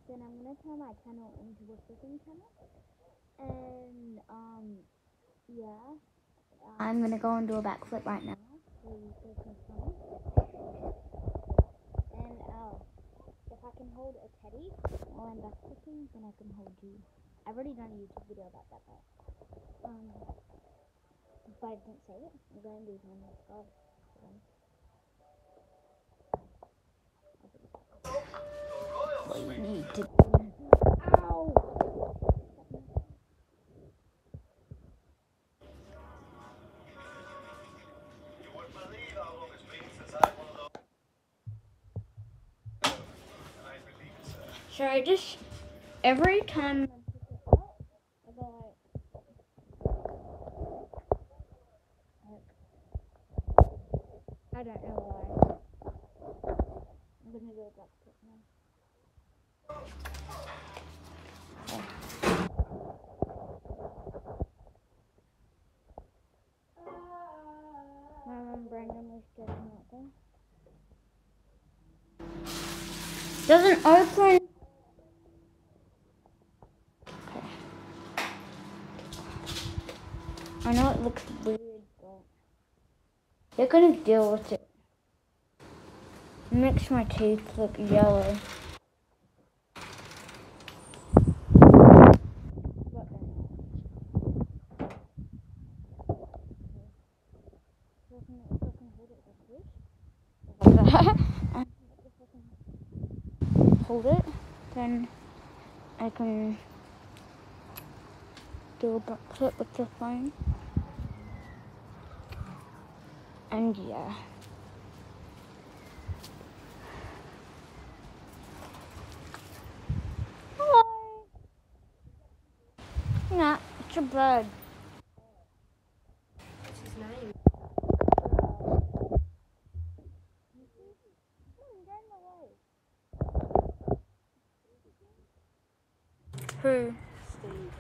then I'm gonna turn my channel into a flipping channel. And yeah. I'm gonna go and do a backflip right now. So you guys can find. And if I can hold a teddy while I'm backflipping, then I can hold you. I've already done a YouTube video about that part. But I didn't say it. I'm gonna do one. Let's go. What you need to do. Ow! So I just, every time I pick it up, I go I don't know why. I'm gonna do a backflip now. My mom randomly standing out there. Doesn't open. Okay. I know it looks weird, but you're gonna deal with it. It makes my teeth look yellow. Hold it, then I can do a backflip with the phone. And yeah. Hello. Nah, it's a bird. What's his name? Who? Steve.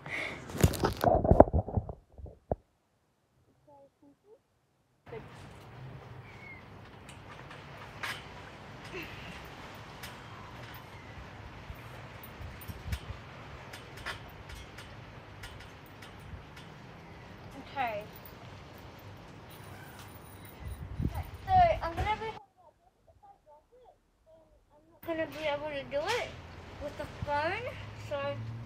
Okay. So I'm gonna be gonna be able to do it with the phone. So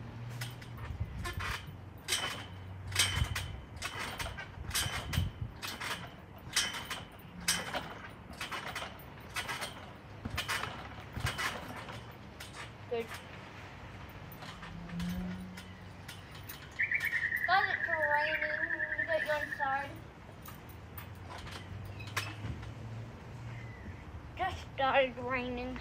good. Guys, it's raining. I'm gonna get you inside. Just started raining.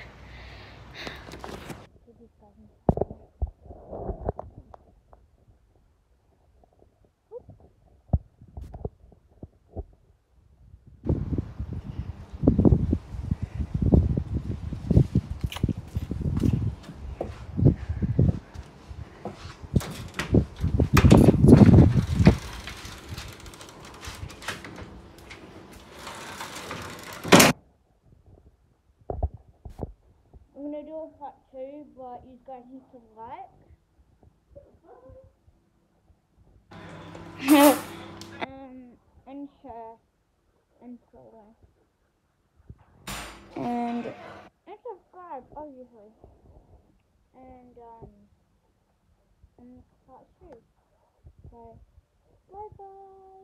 I'm gonna do a part two, but you guys need to like. And share and follow. And subscribe, obviously. And part two. So bye bye.